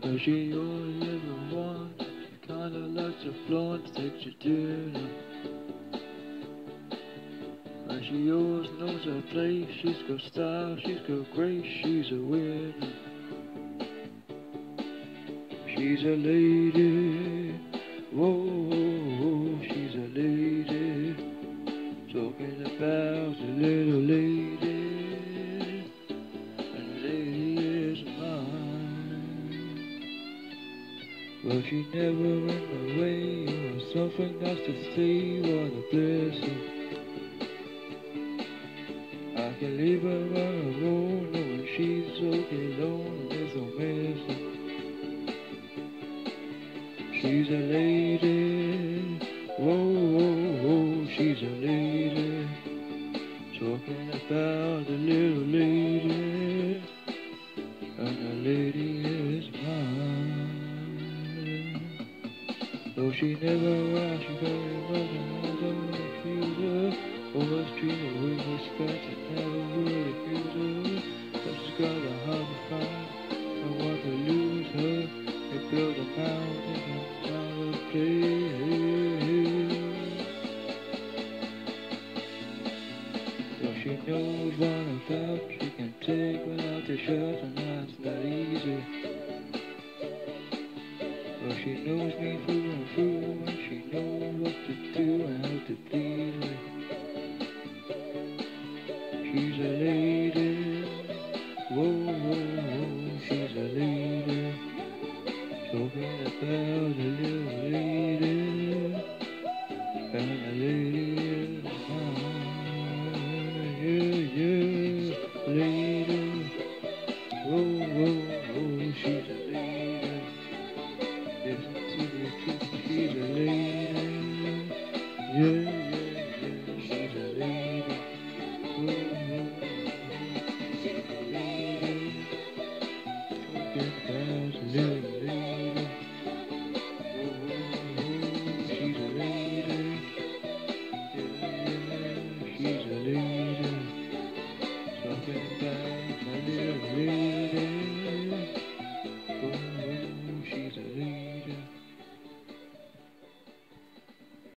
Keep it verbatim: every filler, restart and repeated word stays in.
Cause she only ever wants, she kinda likes to flaunt, takes you dinner. But she always knows her place, she's got style, she's got grace, she's a winner. She's a lady, whoa, whoa, whoa, she's a lady. Talking about a little lady, and the lady is mine. Well, she never in the way, or something nice to say, what a blessing. I can leave her on her own, knowing she's okay alone, there's no messing. She's a lady, whoa, whoa, whoa, she's a lady. Talking about the little lady, and the lady is mine. Though she never asked, she very much and I don't accuse her. Always treat her with respect and never would accuse her. But she's got a heart to find, I want to lose her. They build a mountain and not a place. Well, she knows what I'm about, she can take without the shirt, and that's not easy. Well, she knows me through and through, and she knows what to do and how to please me. She's a lady, whoa, whoa, whoa, she's a lady. Talking about a little lady, and the lady is mine. Yeah, yeah, lady, whoa, whoa, whoa, she's a lady. Listen to the truth, she's a lady. Yeah, yeah, yeah, she's a lady. Whoa, whoa, whoa, she's a lady. Talking about a little lady. Whoa, whoa, whoa, she's a lady. Yeah, yeah, she's a lady.